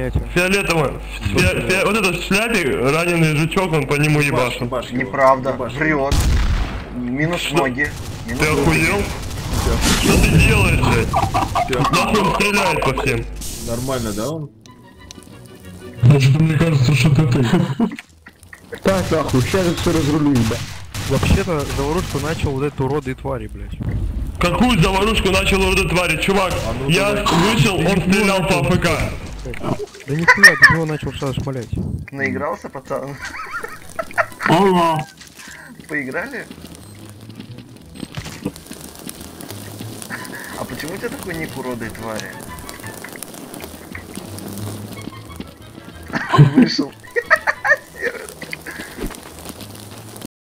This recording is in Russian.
блядь. Фиолетовый. Вот этот в шляпе раненый жучок, он по нему ебашит. Неправда, врет. Минус ноги. Ты охуел? Что ты делаешь, блядь? Нахуй он стреляет по всем. Нормально, да он? Что-то мне кажется, что это ты. Так, нахуй, сейчас все разрулю, ебать. Вообще-то заварушку начал вот этот уроды и твари, блядь. Какую заварушку начал вот эта тварь? Чувак, я вышел, он стрелял по АФК. Да нихуя, ты него начал сразу шмалять. Наигрался, пацан? Ага. Поиграли? А почему у тебя такой ник урода и твари? Вышел.